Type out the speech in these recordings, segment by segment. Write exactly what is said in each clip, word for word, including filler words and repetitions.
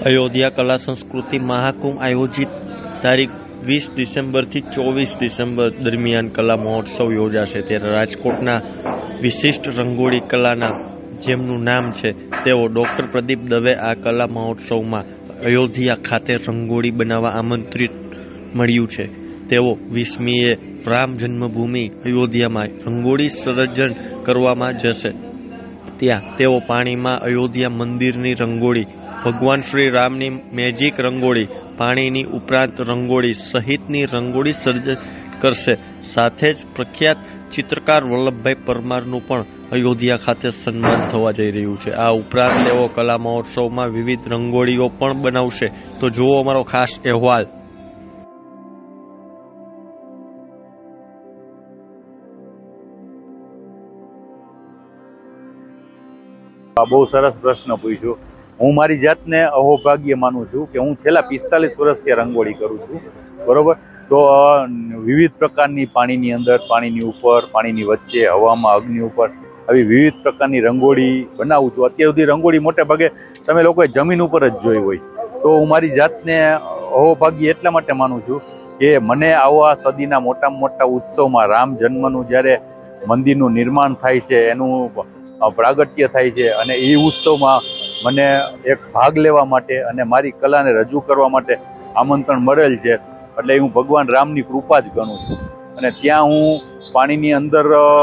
અયોધ્યા કલા સંસ્કૃતિ મહાકુંભ આયોજિત તારીખ વીસ ડિસેમ્બરથી ચોવીસ ડિસેમ્બર દરમિયાન કલા મહોત્સવ યોજાશે। ત્યારે રાજકોટના વિશિષ્ટ રંગોળી કલાના જેમનું નામ છે તેઓ ડૉક્ટર પ્રદીપ દવે આ કલા મહોત્સવમાં અયોધ્યા ખાતે રંગોળી બનાવવા આમંત્રિત મળ્યું છે। તેઓ વીસમીએ રામ જન્મભૂમિ અયોધ્યામાં રંગોળી સર્જન કરવામાં જશે। ત્યાં તેઓ પાણીમાં અયોધ્યા મંદિરની રંગોળી, ભગવાન શ્રી રામની મેજિક રંગોળી, પાણીની ઉપરાંત રંગોળી સહિતની રંગોળી સર્જન કરશે। સાથે જ પ્રખ્યાત ચિત્રકાર વલ્લભભાઈ પરમારનું પણ અયોધ્યા ખાતે સન્માન થવા જઈ રહ્યું છે। આ ઉપરાંત તેઓ કલા મહોત્સવમાં વિવિધ રંગોળીઓ પણ બનાવશે। તો જુઓ અમારો ખાસ અહેવાલ। બહુ સરસ પ્રશ્ન પૂછ્યો। હું મારી જાતને અહોભાગ્ય માનું છું કે હું છેલ્લા પિસ્તાલીસ વર્ષથી રંગોળી કરું છું, બરોબર। તો વિવિધ પ્રકારની પાણીની અંદર, પાણીની ઉપર, પાણીની વચ્ચે, હવામાં, અગ્નિ ઉપર આવી વિવિધ પ્રકારની રંગોળી બનાવું છું। અત્યાર સુધી રંગોળી મોટે ભાગે તમે લોકોએ જમીન ઉપર જ જોઈ હોય। તો હું મારી જાતને અહોભાગ્ય એટલા માટે માનું છું કે મને આવા સદીના મોટામાં મોટા ઉત્સવમાં રામ જન્મનું જ્યારે મંદિરનું નિર્માણ થાય છે, એનું પ્રાગટ્ય થાય છે અને એ ઉત્સવમાં મને એક ભાગ લેવા માટે અને મારી કલાને રજૂ કરવા માટે આમંત્રણ મળેલ છે। એટલે હું ભગવાન રામની કૃપા જ ગણું છું। અને ત્યાં હું પાણીની અંદર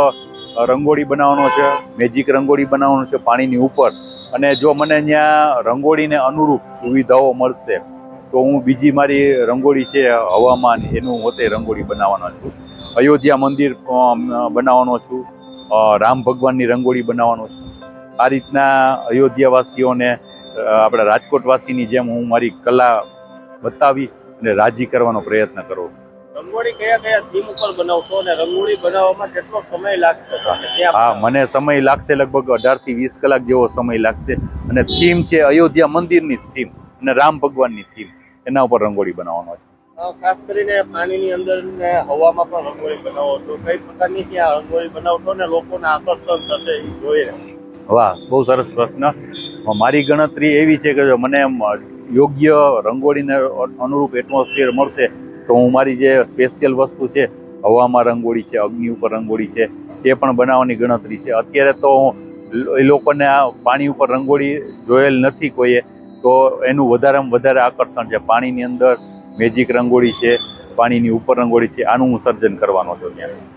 રંગોળી બનાવવાનો છે, મેજિક રંગોળી બનાવવાનો છે પાણીની ઉપર। અને જો મને ત્યાં રંગોળીને અનુરૂપ સુવિધાઓ મળશે તો હું બીજી મારી રંગોળી છે હવામાન, એનું હોતે રંગોળી બનાવવાનો છું। અયોધ્યા મંદિર બનાવવાનો છું, રામ ભગવાનની રંગોળી બનાવવાનો છું। આ રીતના અયોધ્યાવાસીઓને આપણા રાજકોટવાસીની જેમ હું મારી કલા બતાવી અને રાજી કરવાનો પ્રયત્ન કરું છું। રંગોળી કયા કયા થીમ ઉપર બનાવશો અને રંગોળી બનાવવામાં કેટલો સમય લાગશે? હા, મને સમય લાગશે લગભગ અઢાર થી વીસ કલાક જેવો સમય લાગશે। અને થીમ છે અયોધ્યા મંદિરની થીમ અને રામ ભગવાનની થીમ, એના ઉપર રંગોળી બનાવવાનો છે। ખાસ કરીને પાણીની અંદર ને હવામાં પણ રંગોળી બનાવો છો, કઈ પ્રકારની ત્યાં રંગોળી બનાવશો ને લોકોને આકર્ષણ થશે એ જોઈને? વાહ, બહુ સરસ પ્રશ્ન। મારી ગણતરી એવી છે કે જો મને યોગ્ય રંગોળીને અનુરૂપ એટમોસ્ફિયર મળશે તો હું મારી જે સ્પેશિયલ વસ્તુ છે, હવામાં રંગોળી છે, અગ્નિ ઉપર રંગોળી છે, એ પણ બનાવવાની ગણતરી છે। અત્યારે તો એ લોકોને આ પાણી ઉપર રંગોળી જોયેલ નથી કોઈએ, તો એનું વધારેમાં વધારે આકર્ષણ છે। પાણીની અંદર મેજિક રંગોળી છે, પાણીની ઉપર રંગોળી છે, આનું હું સર્જન કરવાનો છું ત્યાં।